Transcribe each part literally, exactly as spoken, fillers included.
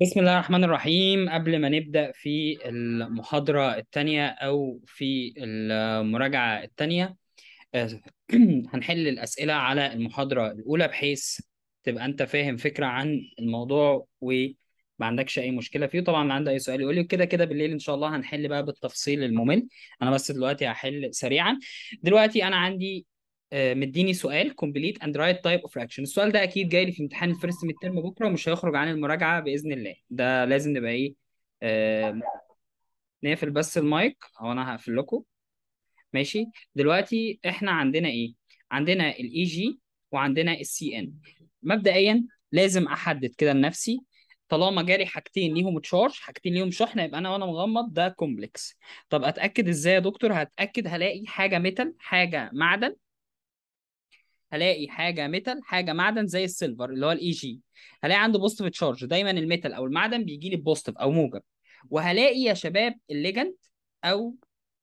بسم الله الرحمن الرحيم. قبل ما نبدأ في المحاضرة التانية أو في المراجعة التانية، آه، هنحل الأسئلة على المحاضرة الأولى بحيث تبقى أنت فاهم فكرة عن الموضوع وما عندكش أي مشكلة فيه. طبعا اللي عنده أي سؤال يقول لي، كده كده بالليل إن شاء الله هنحل بقى بالتفصيل الممل. أنا بس دلوقتي هحل سريعا. دلوقتي أنا عندي آه، مديني سؤال complete and right type of fraction. السؤال ده أكيد جاي لي في امتحان الفيرست ميد ترم بكرة ومش هيخرج عن المراجعة بإذن الله. ده لازم نبقى إيه، آه، نقفل بس المايك أو أنا هقفل لكم. ماشي. دلوقتي احنا عندنا ايه؟ عندنا الاي جي وعندنا السي ان. مبدئيا لازم احدد كده لنفسي، طالما جالي حاجتين ليهم تشارج، حاجتين ليهم شحنه، يبقى انا وانا مغمض ده كومبلكس. طب اتاكد ازاي يا دكتور؟ هتاكد هلاقي حاجه ميتال حاجه معدن. هلاقي حاجه ميتال حاجه معدن زي السيلفر اللي هو الاي جي، هلاقي عنده بوزيتيف تشارج. دايما الميتال او المعدن بيجي لي بوزيتيف او موجب. وهلاقي يا شباب الليجند او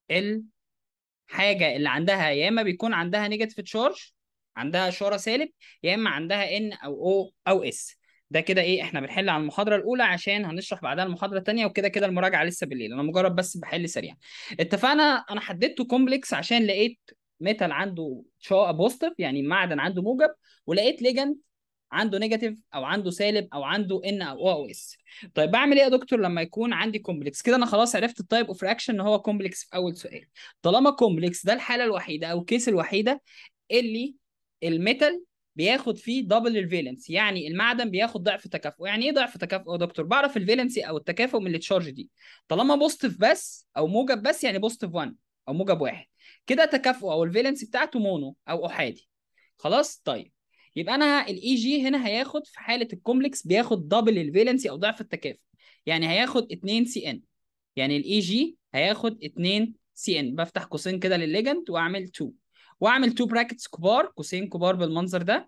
حاجه اللي عندها يا اما بيكون عندها نيجاتيف تشارج، عندها اشاره سالب، يا اما عندها ان او او او اس. ده كده ايه، احنا بنحل على المحاضره الاولى عشان هنشرح بعدها المحاضره الثانيه، وكده كده المراجعه لسه بالليل، انا مجرد بس بحل سريع. اتفقنا. انا حددته كومبلكس عشان لقيت ميتال عنده شو بوزيتيف يعني معدن عنده موجب، ولقيت ليجند عنده نيجاتيف او عنده سالب او عنده ان او او اس. طيب بعمل ايه يا دكتور لما يكون عندي كومبلكس كده؟ انا خلاص عرفت التايب اوف رياكشن ان هو كومبلكس في اول سؤال. طالما كومبلكس ده الحاله الوحيده او الكيس الوحيده اللي الميتال بياخد فيه دبل الفالنس، يعني المعدن بياخد ضعف تكافؤ. يعني ايه ضعف تكافؤ يا دكتور؟ بعرف الفالنسي او التكافؤ من التشارج دي. طالما بوزيتيف بس او موجب بس، يعني بوزيتيف واحد او موجب واحد، كده تكافؤ او الفالنسي بتاعته مونو او احادي. خلاص. طيب يبقى انا الاي جي هنا هياخد في حاله الكومبلكس بياخد دبل الفالنسي او ضعف التكافؤ، يعني هياخد اتنين سي ان. يعني الاي جي هياخد اتنين سي ان. بفتح قوسين كده للليجند واعمل اتنين، واعمل اتنين براكتس كبار، قوسين كبار بالمنظر ده.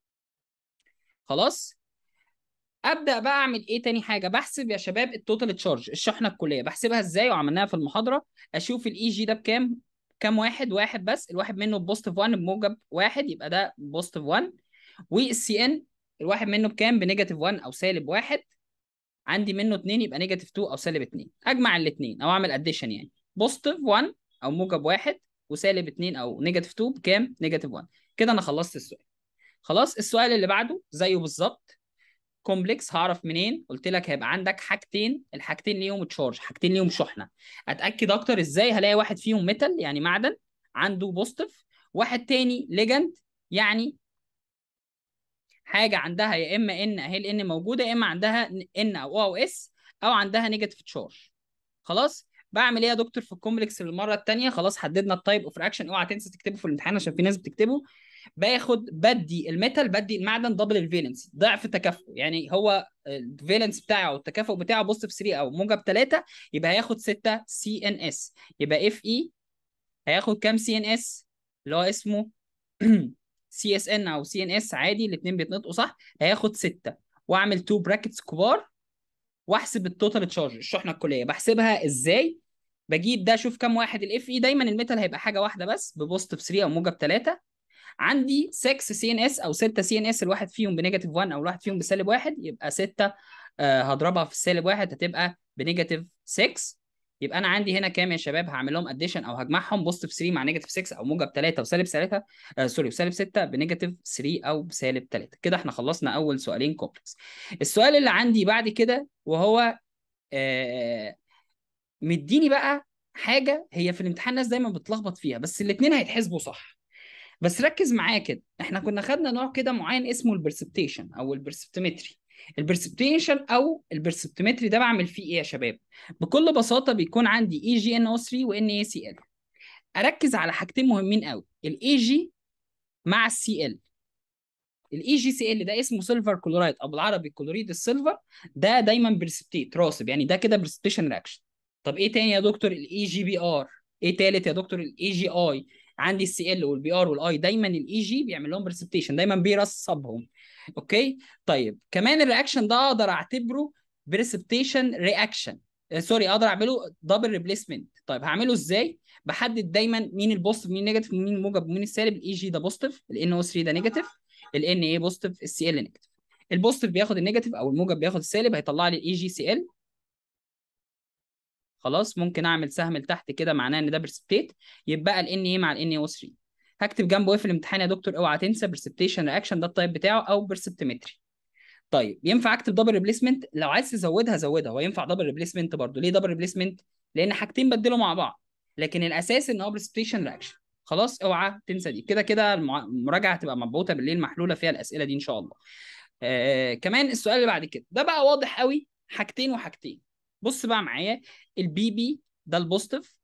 خلاص. ابدا بقى اعمل ايه تاني حاجه؟ بحسب يا شباب التوتال تشارج، الشحنه الكليه. بحسبها ازاي وعملناها في المحاضره؟ اشوف الاي جي ده بكام. كام واحد؟ واحد بس. الواحد منه بوزيتيف واحد بموجب واحد، يبقى ده بوزيتيف واحد. والسي ان الواحد منه بكام؟ بنيجاتيف واحد او سالب واحد. عندي منه اتنين، يبقى نيجاتيف اتنين او سالب اتنين. اجمع الاثنين او اعمل اديشن، يعني بوزيتيف واحد او موجب واحد وسالب اتنين او نيجاتيف اتنين بكام؟ نيجاتيف واحد. كده انا خلصت السؤال. خلاص. السؤال اللي بعده زيه بالظبط. كومبلكس هعرف منين؟ قلت لك هيبقى عندك حاجتين، الحاجتين ليهم تشارج، حاجتين ليهم شحنه. اتاكد اكتر ازاي؟ هلاقي واحد فيهم ميتال يعني معدن عنده بوزيتيف، واحد تاني ليجند يعني حاجه عندها يا اما ان اهي الان موجوده، يا اما عندها ان او او اس، او عندها نيجاتيف تشارج. خلاص. بعمل ايه يا دكتور في الكومبلكس للمره الثانيه؟ خلاص حددنا التايب اوف رياكشن، اوعى تنسى تكتبه في الامتحان عشان في ناس بتكتبه. باخد بدي الميتال، بدي المعدن دبل الفالنسي، ضعف التكافؤ. يعني هو الفالنس بتاعه او التكافؤ بتاعه بوزيتيف تلاتة او موجب تلاتة، يبقى هياخد ستة سي ان اس. يبقى اف اي هياخد كام سي ان اس؟ اللي هو اسمه سي اس ان او سي ان اس عادي، الاثنين بيتنطقوا صح. هياخد ستة. واعمل اتنين براكتس كبار واحسب التوتال تشارج، الشحنه الكليه. بحسبها ازاي؟ بجيب ده اشوف كام واحد الاف اي. دايما الميتال هيبقى حاجه واحده بس ببوزيتيف تلاتة او موجب تلاتة. عندي ستة سي ان اس او ستة سي ان اس، الواحد فيهم بنيجاتيف واحد او الواحد فيهم بسالب واحد، يبقى ستة آه هضربها في السالب واحد هتبقى بنيجاتيف ستة. يبقى انا عندي هنا كام يا شباب؟ هعمل لهم اديشن او هجمعهم، بوزيتيف تلاتة مع نيجاتيف ستة او موجب تلاتة وسالب تلاتة، آه سوري وسالب ستة بنيجاتيف تلاتة او بسالب تلاتة. كده احنا خلصنا اول سؤالين كومبلكس. السؤال اللي عندي بعد كده وهو آه مديني بقى حاجه هي في الامتحان الناس دايما بتلخبط فيها، بس الاثنين هيتحسبوا صح. بس ركز معايا كده، احنا كنا خدنا نوع كده معين اسمه البرسبتيشن او البرسبتومتري. البرسبتيشن او البرسبتومتري ده بعمل فيه ايه يا شباب؟ بكل بساطه بيكون عندي اي جي ان او تلاتة وان اي سي ال. اركز على حاجتين مهمين قوي، الاي جي مع السي ال. الاي جي سي ال ده اسمه سيلفر كلورايد او بالعربي كلوريد السيلفر. ده دايما برسبتيت راسب، يعني ده كده برسبتيشن رياكشن. طب ايه تاني يا دكتور؟ الاي جي بي ار. ايه تالت يا دكتور؟ الاي جي اي. عندي السي ال والبي ار والاي، دايما الاي جي بيعمل لهم برسبتيشن، دايما بيرصبهم. اوكي. طيب كمان الرياكشن ده اقدر اعتبره برسبتيشن رياكشن، سوري اقدر اعمله دبل ريبليسمنت. طيب هعمله ازاي؟ بحدد دايما مين البوزيتيف مين النيجاتيف مين الموجب ومين السالب. الاي جي ده بوزيتيف، الان او تلاتة ده نيجاتيف، الان ايه بوزيتيف، السي ال نيجاتيف. البوزيتيف بياخد النيجاتيف او الموجب بياخد السالب، هيطلع لي الاي جي سي ال. خلاص ممكن اعمل سهم لتحت كده معناه ان ده برسبتيت. يبقى ال ان ايه مع ال ان او ثلاثة. هكتب جنبه ايه في الامتحان يا دكتور؟ اوعى تنسى برسبتيشن رياكشن، ده التايب بتاعه، او برسبتيمتري. طيب ينفع اكتب دبل ريبليسمنت؟ لو عايز تزودها زودها، وينفع دبل ريبليسمنت برضه. ليه دبل ريبليسمنت؟ لان حاجتين بدلوا مع بعض، لكن الاساس ان هو برسبتيشن رياكشن. خلاص اوعى تنسى دي. كده كده المع- المراجعه هتبقى مبعوثه بالليل محلوله فيها الاسئله دي ان شاء الله. آه كمان السؤال اللي بعد كده ده بقى واضح قوي، حاجتين وحاجتين. بص بقى معايا، البي بي ده البوزيتيف،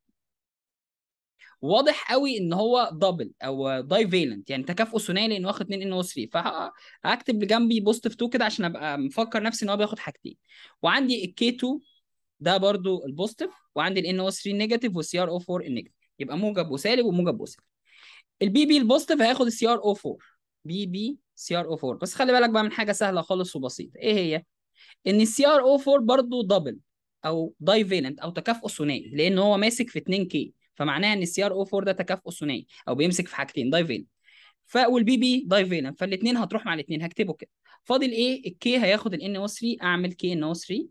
واضح قوي ان هو دبل او داي فالنت، يعني تكافؤ ثنائي لانه واخد اتنين ان او ثلاثة. فهكتب جنبي بوزيتيف اتنين كده عشان ابقى مفكر نفسي ان هو بياخد حاجتين. وعندي الكي اتنين ده برضو البوزيتيف، وعندي الان او ثلاثة نيجاتيف والسي ار او اربعة النيجاتيف، يبقى موجب وسالب وموجب وسالب. البي بي البوزيتيف هياخد السي ار او اربعة، بي بي سي ار او اربعة. بس خلي بالك بقى من حاجه سهله خالص وبسيطه، ايه هي؟ ان السي ار او اربعة برضه دبل او داي فالنت او تكافؤ ثنائي، لان هو ماسك في اتنين كي، فمعناها ان السي ار او اربعة ده تكافؤ ثنائي او بيمسك في حاجتين داي فالنت. ف والبي بي داي فالنت، فالاثنين هتروح مع الاثنين، هكتبه كده. فاضل ايه؟ الكي هياخد الان او ثلاثة، اعمل كي ان او ثلاثة.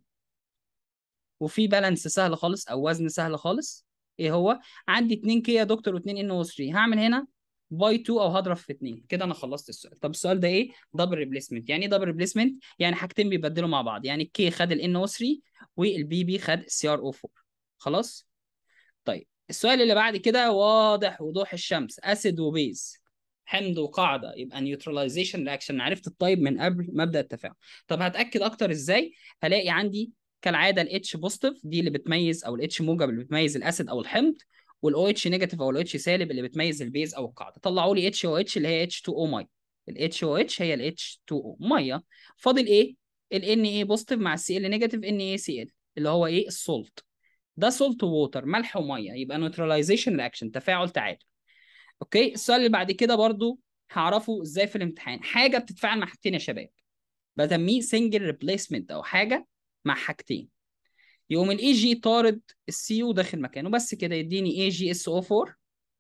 وفي بالانس سهل خالص او وزن سهل خالص، ايه هو؟ عندي اتنين كي يا دكتور و2 ان او ثلاثة، هعمل هنا باي اتنين او هضرب في اتنين كده. انا خلصت السؤال. طب السؤال ده ايه؟ دبل ريبليسمنت. يعني ايه دبل ريبليسمنت؟ يعني حاجتين بيبدلوا مع بعض، يعني الكي خد الان او ثلاثة والبي بي خد السي ار او اربعة. خلاص. طيب السؤال اللي بعد كده واضح وضوح الشمس، اسيد وبيز، حمض وقاعده، يبقى نيوتراليزيشن رياكشن. عرفت الطيب من قبل مبدا التفاعل. طب هتاكد اكتر ازاي؟ هلاقي عندي كالعاده الاتش بوزيتيف دي اللي بتميز، او الاتش موجب اللي بتميز الاسيد او الحمض، والاو اتش نيجاتيف او الاتش سالب اللي بتميز البيز او القاعده. طلعوا لي اتش او اتش اللي هي اتش اتنين او ميه. الاتش او اتش هي الاتش اتنين او ميه. فاضل ايه؟ الان اي بوزيتيف مع السي ال نيجاتيف، ان اي سي ال اللي هو ايه؟ السولت. ده سولت ووتر، ملح وميه، يبقى نيوتراليزيشن رياكشن، تفاعل تعادل. اوكي. السؤال اللي بعد كده برضو هعرفه ازاي في الامتحان. حاجه بتتفاعل مع حاجتين يا شباب، بسميه سنجل ريبليسمنت، او حاجه مع حاجتين. يقوم الاي جي طارد السي يو داخل مكانه بس كده، يديني اي جي اس او اربعة،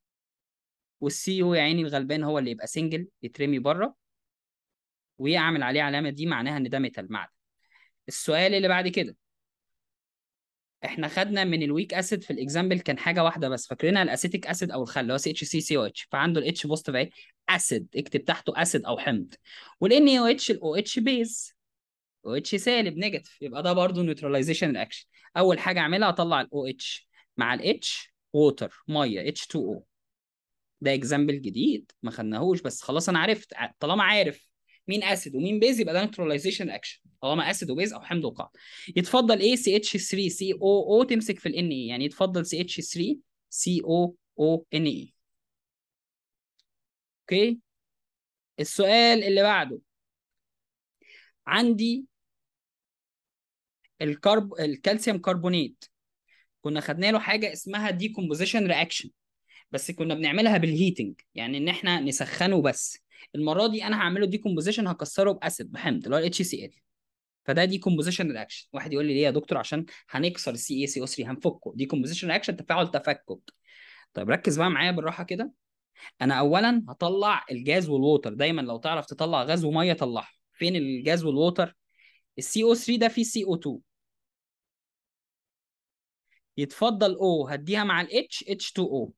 والسي يو يا عيني الغلبان هو اللي يبقى سنجل يترمي بره، ويعمل عليه علامه دي معناها ان ده ميتال معدن. السؤال اللي بعد كده، احنا خدنا من الويك اسيد في الاكزامبل كان حاجه واحده بس، فاكرينها؟ الاسيتيك اسيد او الخل اللي هو سي اتش سي سي او اتش، فعنده الاتش بوزيتيف اهي، اسيد، اكتب تحته اسيد او حمض. والان او اتش الاو اتش بيز، او اتش سالب نيجاتيف، يبقى ده برضه نيوتراليزيشن رياكشن. اول حاجه اعملها اطلع الاو اتش مع الاتش ووتر ميه اتش اتنين او. ده اكزامبل جديد ما خدناهوش، بس خلاص انا عرفت. طالما عارف مين اسيد ومين بيز يبقى ده نيوتراليزيشن اكشن، طالما اسيد وبيز او حمض وقاعده. يتفضل ايه؟ سي اتش ثلاثة سي او او تمسك في الان اي، يعني يتفضل سي اتش ثلاثة سي او او ان اي. اوكي. السؤال اللي بعده، عندي الكرب الكالسيوم كربونات، كنا خدنا له حاجه اسمها ديكومبوزيشن رياكشن، بس كنا بنعملها بالهيتنج، يعني ان احنا نسخنه بس. المره دي انا هعمله ديكومبوزيشن، هكسره باسيد بحمض اللي هو الاتش سي ال. فده دي كومبوزيشن رياكشن. واحد يقول لي ليه يا دكتور؟ عشان هنكسر السي اي سي او ثلاثة، هنفكه. دي كومبوزيشن رياكشن، تفاعل تفكك. طيب ركز بقى معايا بالراحه كده. انا اولا هطلع الجاز والووتر. دايما لو تعرف تطلع غاز وميه طلعها. فين الجاز والووتر؟ السي او ثلاثة ده فيه سي او اتنين، يتفضل او هديها مع الاتش اتش اتنين او.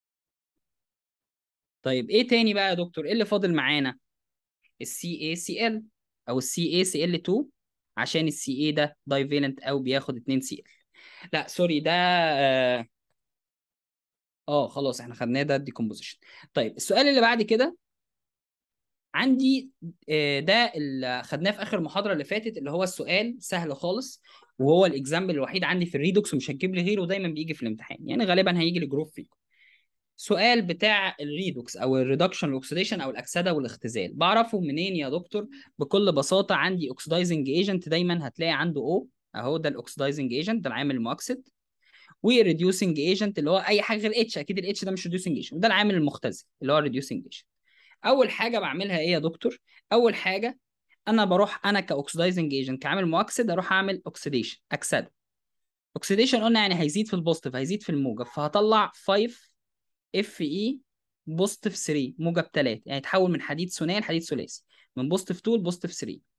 طيب ايه تاني بقى يا دكتور؟ ايه اللي فاضل معانا؟ السي اي سي ال او السي اي سي ال اتنين، عشان السي اي ده دايفالنت او بياخد اتنين سي ال. لا سوري، ده اه آه، خلاص احنا خدناه، ده الديكومبوزيشن. طيب السؤال اللي بعد كده عندي، آه، ده اللي خدناه في اخر محاضره اللي فاتت، اللي هو السؤال سهل خالص، وهو الاكزامبل الوحيد عندي في الريدوكس، ومش هتجيب لي غيره، ودايما بيجي في الامتحان، يعني غالبا هيجي لجروب فيكم. سؤال بتاع الريدوكس او الريدكشن والاكسيديشن او الاكسده والاختزال، بعرفه منين يا دكتور؟ بكل بساطه، عندي اوكسدايزنج ايجنت دايما هتلاقي عنده او، اهو ده الاوكسدايزنج ايجنت، ده العامل المؤكسد. وريديوسنج ايجنت اللي هو اي حاجه غير اتش، اكيد الاتش ده مش ريديوسنج ايجنت، وده العامل المختزل اللي هو ريديوسنج ايجنت. اول حاجه بعملها ايه يا دكتور؟ اول حاجه انا بروح انا كاوكسدايزنج ايجنت كعامل مؤكسد، اروح اعمل اوكسيديشن، اكسده. اوكسيديشن قلنا يعني هيزيد في البوزيتيف، هيزيد في الموجب، فهطلع خمسة اف اي بوزيتيف تلاتة موجب تلاتة، يعني يتحول من حديد ثنائي لحديد ثلاثي، من بوزيتيف اتنين لبوزيتيف تلاتة.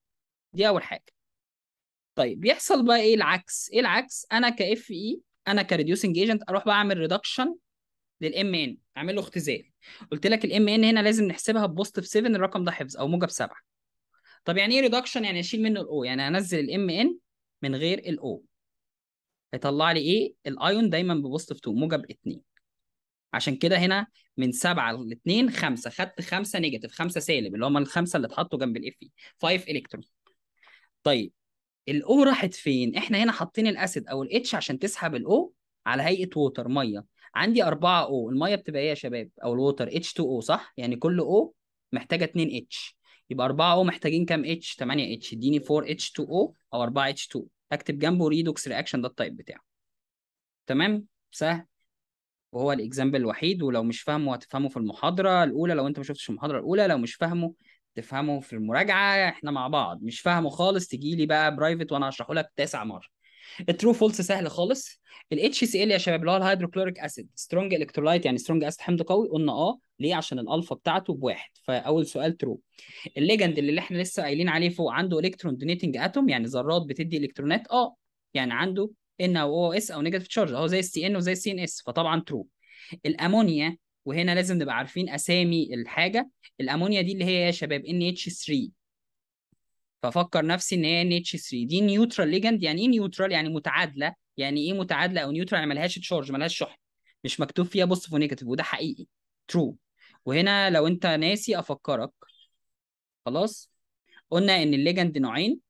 دي اول حاجه. طيب بيحصل بقى ايه العكس؟ ايه العكس؟ انا كاف اي، انا كريديوسنج ايجنت اروح بعمل ريدكشن للام ان، اعمل له اختزال. قلت لك الام ان هنا لازم نحسبها ببوزيتيف سبعة، الرقم ده حفظ، او موجب سبعة. طب يعني ايه ريدكشن؟ يعني اشيل منه الاو، يعني انزل الام ان من غير الاو. هيطلع لي ايه؟ الايون دايما ببوزيتيف اتنين، موجب اتنين. عشان كده هنا من سبعة ل اتنين خمسة، خدت خمسة نيجاتيف، خمسة سالب، اللي هم الخمسه اللي اتحطوا جنب الاف اي، خمسة الكترون. طيب الاو راحت فين؟ احنا هنا حاطين الاسيد او الاتش عشان تسحب الاو على هيئه ووتر، ميه. عندي أربعة او، الميه بتبقى ايه يا شباب؟ او الووتر اتش اتنين او، صح؟ يعني كل او محتاجه اتنين اتش، يبقى أربعة او محتاجين كام اتش؟ تمانية اتش، اديني أربعة اتش اتنين او او أربعة اتش اتنين. اكتب جنبه ريدوكس رياكشن، ده التايب بتاعه. تمام، سهل. وهو الاكزامبل الوحيد، ولو مش فاهمه هتفهمه في المحاضره الاولى، لو انت ما شفتش المحاضره الاولى. لو مش فاهمه تفهمه في المراجعه، احنا مع بعض. مش فاهمه خالص تجي لي بقى برايفت وانا هشرحه لك تاسع مره. الترو فولس سهل خالص. الاتش سي ال يا شباب اللي هو الهيدروكلوريك اسيد، سترونج الكترولايت، يعني سترونج اسيد حمض قوي. قلنا اه، ليه؟ عشان الالفا بتاعته بواحد، فاول سؤال ترو. الليجند اللي احنا لسه قايلين عليه فوق، عنده الكترون دونيتنج اتوم، يعني ذرات بتدي الكترونات، اه يعني عنده ان او او اس او نيجاتيف تشارج اهو، زي السي ان وزي السي ان اس، فطبعا ترو. الامونيا، وهنا لازم نبقى عارفين اسامي الحاجه. الامونيا دي اللي هي يا شباب ان اتش تلاتة، فافكر نفسي ان هي ان اتش تلاتة دي نيوترال ليجند. يعني ايه نيوترال؟ يعني متعادله. يعني ايه متعادله او نيوترال؟ يعني ملهاش تشارج، ملهاش شحن، مش مكتوب فيها بوزيتيف ونيجاتيف، وده حقيقي ترو. وهنا لو انت ناسي افكرك، خلاص. قلنا ان الليجند نوعين.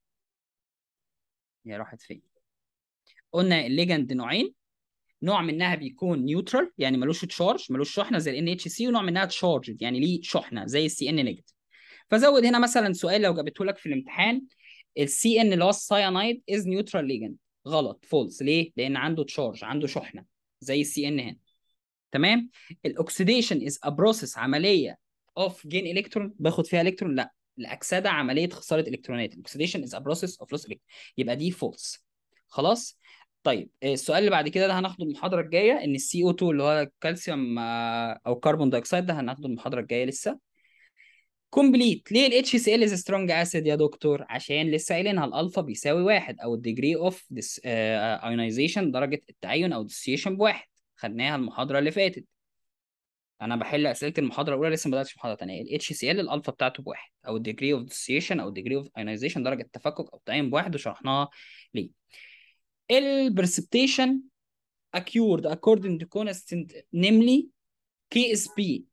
هي راحت فين؟ قلنا الليجند نوعين. نوع منها بيكون نيوترال، يعني ملوش تشارج، ملوش شحنه زي الان اتش سي، ونوع منها تشارج يعني ليه شحنه زي السي ان نيجاتيف. فزود هنا مثلا سؤال لو جابته لك في الامتحان، السي ان اللي هو السايانايد از نيوترال ليجند. غلط، فولس. ليه؟ لان عنده تشارج، عنده شحنه زي السي ان هنا. تمام. الاكسيديشن از ا بروسيس، عمليه اوف جين الكترون، باخد فيها الكترون. لا، الاكسده عمليه خساره الكترونات. الاكسيديشن از ا بروسيس اوف لوس الكترون، يبقى دي فولس. خلاص. طيب السؤال اللي بعد كده ده هناخده المحاضره الجايه، ان السي او اتنين اللي هو الكالسيوم او كربون دايوكسيد، ده هناخده المحاضره الجايه لسه. كومبليت. ليه الاتش سي ال از سترونج اسيد يا دكتور؟ عشان لسه قايلينها، الالفا بيساوي واحد، او الديجري اوف ايونايزيشن، درجه التعين او ديسيشن بواحد. خدناها المحاضره اللي فاتت. انا بحل اسئله المحاضره الاولى، لسه ما بداتش المحاضره الثانيه. الاتش سي ال الالفا بتاعته بواحد، او الديجري اوف ديسيشن او الديجري اوف ايونايزيشن، درجه التفكك او التعين بواحد، وشرحناها ليه. البرسبتيشن occurred according to constant, namely كي اس بي,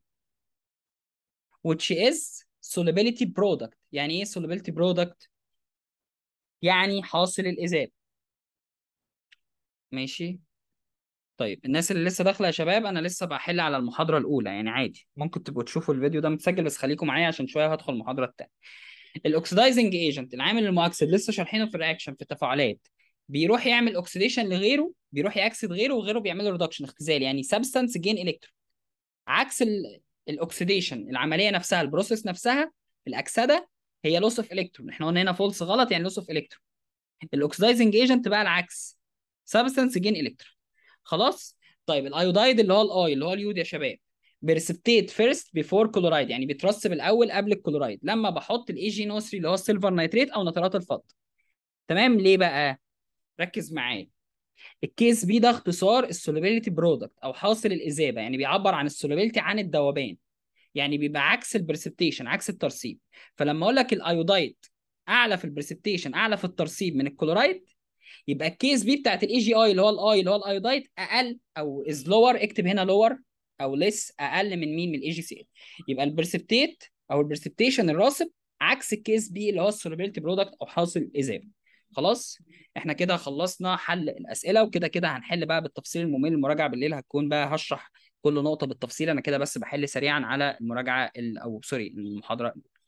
which is solubility product. يعني ايه solubility product؟ يعني حاصل الإذاب. ماشي. طيب الناس اللي لسه داخله يا شباب، انا لسه بحل على المحاضره الاولى، يعني عادي ممكن تبقوا تشوفوا الفيديو ده متسجل، بس خليكم معايا عشان شويه هدخل المحاضره الثانيه. الاكسدايزنج ايجنت، العامل المؤكسد، لسه شارحينه في الرياكشن في التفاعلات. بيروح يعمل اوكسيديشن لغيره، بيروح ياكسد غيره، وغيره بيعمل له ريدكشن، اختزال، يعني سبستانس جين الكترون. عكس الاكسيديشن، العمليه نفسها، البروسيس نفسها في الاكسده هي لوس اوف الكترون. احنا قلنا هنا فولس، غلط، يعني لوس اوف الكترون. الاكسدايزنج ايجنت بقى العكس، سبستانس جين الكترون. خلاص. طيب الايودايد اللي هو الاي، اللي هو اليود يا شباب، بريسبتيت فيرست بيفور كلورايد، يعني بيترسب الاول قبل الكلورايد، لما بحط الاي جي نو تلاتة اللي هو السيلفر نيتريت او نترات الفضه. تمام. ليه بقى؟ ركز معايا. الكيس بي ده اختصار السولوبيليتي برودكت، او حاصل الاذابه، يعني بيعبر عن السولوبيليتي، عن الذوبان، يعني بيبقى عكس البرسبتيشن، عكس الترسيب. فلما اقول لك الايودايد اعلى في البرسبتيشن، اعلى في الترسيب من الكلورايد، يبقى الكيس بي بتاعت الاي جي اي اللي هو الاي اللي هو الايودايد اقل، او از لور، اكتب هنا لور او ليس، اقل من مين؟ من الاي جي سي. يبقى البرسبتيت او البرسبتيشن الراسب عكس الكيس بي اللي هو السولوبيلتي برودكت او حاصل الاذابه. خلاص. احنا كده خلصنا حل الاسئله، وكده كده هنحل بقى بالتفصيل الممل. المراجعه بالليل هتكون بقى هشرح كل نقطه بالتفصيل، انا كده بس بحل سريعا على المراجعه ال... او سوري المحاضره.